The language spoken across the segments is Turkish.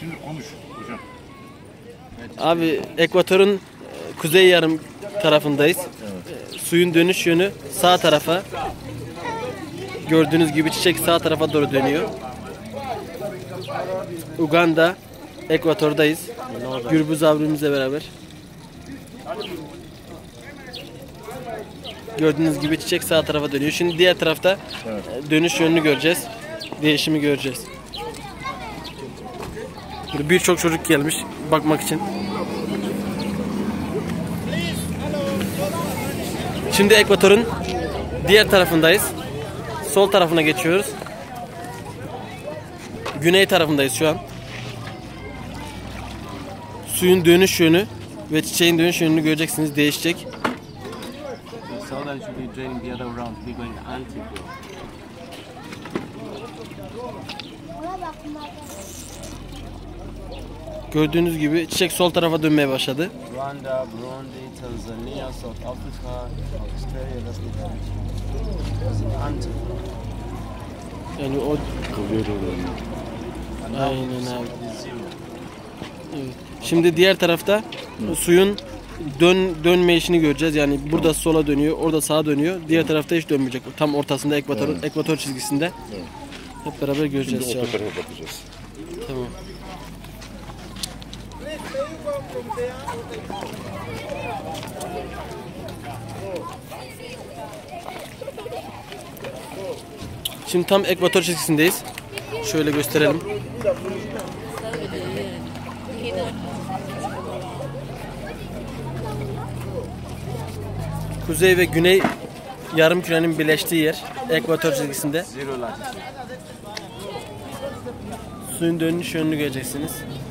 Şimdi konuş hocam. Abi ekvatorun kuzey yarım tarafındayız. Evet. Suyun dönüş yönü sağ tarafa. Gördüğünüz gibi çiçek sağ tarafa doğru dönüyor. Uganda, ekvatordayız. Gürbüz abimizle beraber. Gördüğünüz gibi çiçek sağ tarafa dönüyor. Şimdi diğer tarafta dönüş yönünü göreceğiz. Değişimi göreceğiz. Birçok çocuk gelmiş bakmak için. Şimdi ekvatorun diğer tarafındayız. Sol tarafına geçiyoruz. Güney tarafındayız şu an. Suyun dönüş yönü ve çiçeğin dönüş yönünü göreceksiniz. Değişecek. Gördüğünüz gibi çiçek sol tarafa dönmeye başladı. Rwanda, Burundi, Tanzania, South Africa, Australia, anti. Yani o aynen abi. Evet. Şimdi diğer tarafta suyun dönme işini göreceğiz. Yani burada sola dönüyor, orada sağa dönüyor. Diğer tarafta hiç dönmeyecek. Tam ortasında ekvator çizgisinde. Hep beraber göreceğiz. Şimdi o tarafa bakacağız. Tamam. Şimdi tam ekvator çizgisindeyiz. Şöyle gösterelim. Kuzey ve güney yarımkürenin birleştiği yer ekvator çizgisinde. Suyun dönüş yönünü göreceksiniz.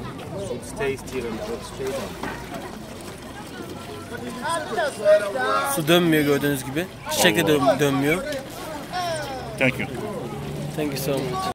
Su dönmüyor gördüğünüz gibi. Çiçek de dönmüyor. Thank you. Thank you so much.